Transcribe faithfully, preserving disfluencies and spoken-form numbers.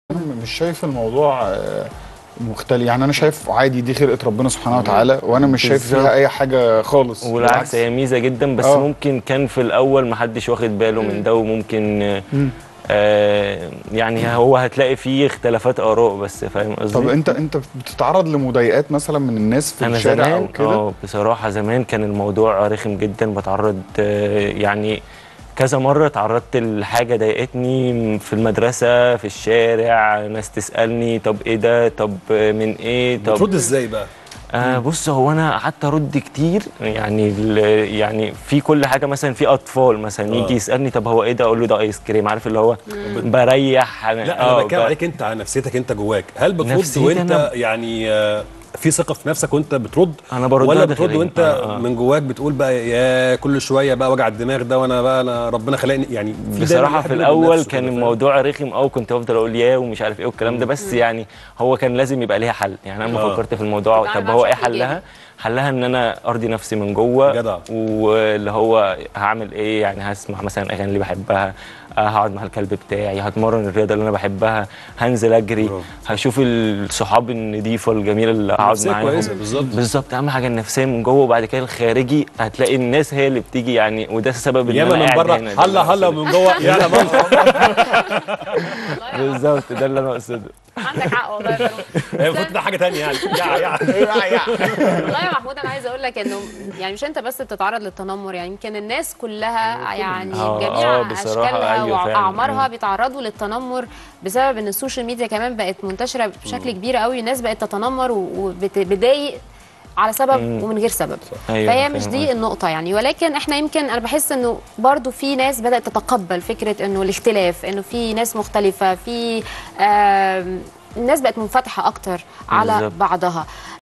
انا مش شايف الموضوع مختلف، يعني انا شايف عادي، دي خلقه ربنا سبحانه وتعالى، وانا مش شايف فيها اي حاجه خالص. والعكس هي ميزه جدا، بس أوه. ممكن كان في الاول ما حدش واخد باله من ده، وممكن آه يعني هو هتلاقي فيه اختلافات اراء بس، فاهم قصدي؟ طب انت انت بتتعرض لمضايقات مثلا من الناس في الشارع او كده؟ اه بصراحه زمان كان الموضوع رخم جدا، بتعرض آه يعني كذا مرة تعرضت لحاجة ضايقتني في المدرسة، في الشارع، ناس تسألني طب ايه ده، طب من ايه، طب بترد ازاي بقى؟ آه بص، هو انا قعدت ارد كتير، يعني يعني في كل حاجه، مثلا في اطفال مثلا يجي يسالني طب هو ايه ده، اقول له ده ايس كريم، عارف اللي هو مم. بريح. لا انا بتكلم عليك انت، على نفسيتك انت جواك، هل بترد وانت أنا... يعني آه في ثقه في نفسك وانت بترد؟ انا برد ولا بترد وانت آه آه. من جواك بتقول بقى يا كل شويه بقى وجع الدماغ ده، وانا بقى أنا ربنا خلقني يعني؟ في بصراحه في الاول كان الموضوع رخم، او كنت بفضل اقول يا ومش عارف ايه والكلام ده، بس يعني هو كان لازم يبقى ليها حل، يعني انا لما آه. فكرت في الموضوع طب هو ايه حلها؟ حلها ان انا ارضي نفسي من جوه، واللي هو هعمل ايه يعني، هسمع مثلا اغاني اللي بحبها، هقعد مع الكلب بتاعي، هتمرن الرياضه اللي انا بحبها، هنزل اجري، هشوف الصحاب النظيفه الجميله اللي هقعد معاهم. بالظبط بالظبط، اهم حاجه النفسيه من جوه، وبعد كده الخارجي هتلاقي الناس هي اللي بتيجي، يعني وده السبب ان انا من بره هلا هلا ومن جوه يلا بالظبط، ده اللي انا اقصده. عندك حق والله يا فاروق. المفروض ده حاجه ثانيه يعني. يا يا والله يا محمود انا عايزه اقول لك انه يعني مش انت بس بتتعرض للتنمر، يعني يمكن الناس كلها يعني جميع اشكالها واعمارها بيتعرضوا للتنمر، بسبب ان السوشيال ميديا كمان بقت منتشره بشكل كبير قوي، الناس بقت تتنمر وبتضايق على سبب مم. ومن غير سبب. أيوة، فهي مش دي النقطة يعني، ولكن احنا يمكن انا بحس انه برضو في ناس بدأت تتقبل فكرة انه الاختلاف، انه في ناس مختلفة، في الناس بقت منفتحة اكتر على بالزبط. بعضها.